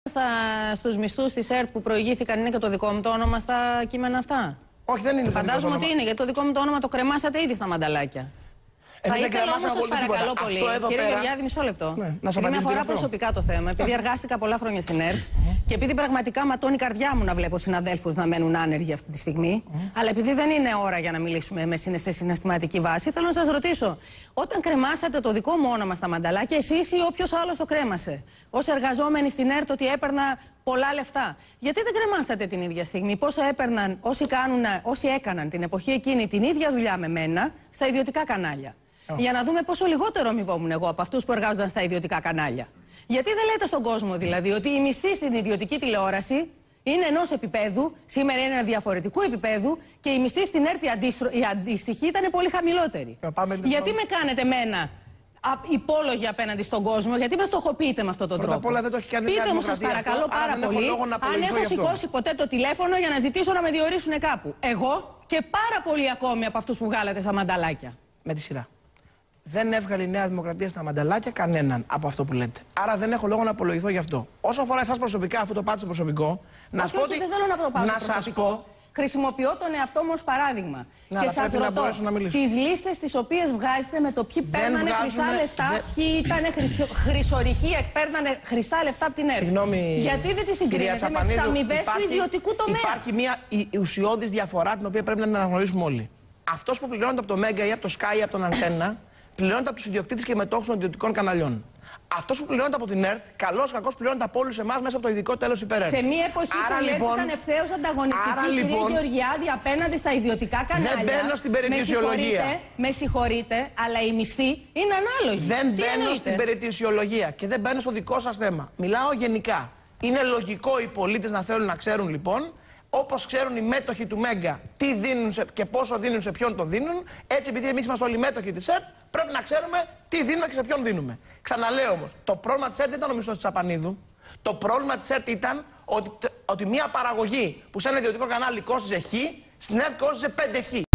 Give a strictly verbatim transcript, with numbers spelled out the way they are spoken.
Στα, στους μισθούς της ΕΡΤ που προηγήθηκαν είναι και το δικό μου το όνομα στα κείμενα αυτά? Όχι, δεν είναι. Φαντάζομαι ότι είναι, γιατί το δικό μου το όνομα το κρεμάσατε ήδη στα μανταλάκια. Ε, Θα δεν ήθελα όμως, σας παρακαλώ τίποτα. πολύ, Αυτό κύριε πέρα... Γεωργιάδη, μισό λεπτό. Ναι, να επειδή με αφορά προσωπικά το θέμα, επειδή εργάστηκα πολλά χρόνια στην ΕΡΤ mm-hmm. και επειδή πραγματικά ματώνει η καρδιά μου να βλέπω συναδέλφους να μένουν άνεργοι αυτή τη στιγμή, mm-hmm. αλλά επειδή δεν είναι ώρα για να μιλήσουμε με σε συναισθηματική βάση, θέλω να σας ρωτήσω, όταν κρεμάσατε το δικό μου όνομα στα μανταλάκια, εσείς ή όποιος άλλος το κρέμασε, ως εργαζόμενοι στην ΕΡΤ, ότι έπαιρνα πολλά λεφτά, γιατί δεν κρεμάσατε την ίδια στιγμή πόσο έπαιρναν όσοι, κάνουν, όσοι έκαναν την εποχή εκείνη την ίδια δουλειά με μένα στα ιδιωτικά κανάλια? Oh. Για να δούμε πόσο λιγότερο αμοιβόμουν εγώ από αυτούς που εργάζονταν στα ιδιωτικά κανάλια. Γιατί δεν λέτε στον κόσμο δηλαδή ότι η μισθή στην ιδιωτική τηλεόραση είναι ενός επίπεδου, σήμερα είναι ένα διαφορετικού επίπεδου και η μισθή στην ΕΡΤ η αντίστοιχη ήταν πολύ χαμηλότερη. Γιατί με κάνετε μένα υπόλογοι απέναντι στον κόσμο, γιατί με στοχοποιείτε με αυτόν τον Πρώτα τρόπο? απ' όλα δεν το έχει κάνει Πείτε μου, σας παρακαλώ αυτό, πάρα πολύ, αν έχω σηκώσει ποτέ το τηλέφωνο για να ζητήσω να με διορίσουν κάπου. Εγώ και πάρα πολλοί ακόμη από αυτούς που βγάλατε στα μανταλάκια. Με τη σειρά. Δεν έβγαλε η Νέα Δημοκρατία στα μανταλάκια κανέναν από αυτό που λέτε. Άρα δεν έχω λόγο να απολογηθώ γι' αυτό. Όσο αφορά εσάς προσωπικά, αφού το πάτε προσωπικό, να σας πω ότι. Δεν θέλω να το πάω να σας πω. Χρησιμοποιώ τον εαυτό μου ως παράδειγμα. Να, και σας ρωτώ, τις λίστες τις οποίες βγάζετε με το ποιοι παίρνανε χρυσά λεφτά, δεν... ποιοι ήταν χρυσορυχοί, παίρνανε χρυσά λεφτά από την ΕΡΤ. Συγγνώμη, γιατί δεν τις συγκρίνετε με τις αμοιβές του ιδιωτικού τομέα? Υπάρχει μια ουσιώδης διαφορά την οποία πρέπει να αναγνωρίσουμε όλοι. Αυτός που πληρώνεται από το Μέγκα ή από το Sky ή από τον Αντένα, πληρώνεται από τους ιδιοκτήτες και μετόχους των ιδιωτικών καναλιών. Αυτός που πληρώνεται από την ΕΡΤ, καλώς κακώς πληρώνεται από όλους εμάς μέσα από το ειδικό τέλος υπέρ ΕΡΤ. Σε μια εποχή άρα, που λοιπόν, ήταν ευθέως ανταγωνιστική, άρα, κύριε λοιπόν, Γεωργιάδη, απέναντι στα ιδιωτικά κανάλια. Δεν μπαίνω στην περιττησιολογία. Με, με συγχωρείτε, αλλά η μισθή είναι ανάλογη. Δεν Τι μπαίνω εννοείτε? στην περιττησιολογία και δεν μπαίνω στο δικό σας θέμα. Μιλάω γενικά. Είναι λογικό οι πολίτες να θέλουν να ξέρουν λοιπόν, όπως ξέρουν οι μέτοχοι του Μέγκα τι δίνουν σε, και πόσο δίνουν, σε ποιον το δίνουν, έτσι επειδή εμείς είμαστε όλοι μέτοχοι της ΕΡΤ, πρέπει να ξέρουμε τι δίνουμε και σε ποιον δίνουμε. Ξαναλέω όμως, το πρόβλημα της ΕΡΤ δεν ήταν ο μισθός της Απανίδου. Το πρόβλημα της ΕΡΤ ήταν ότι, ότι μια παραγωγή που σε ένα ιδιωτικό κανάλι κόστιζε χ, στην ΕΡΤ κόστιζε πέντε χ.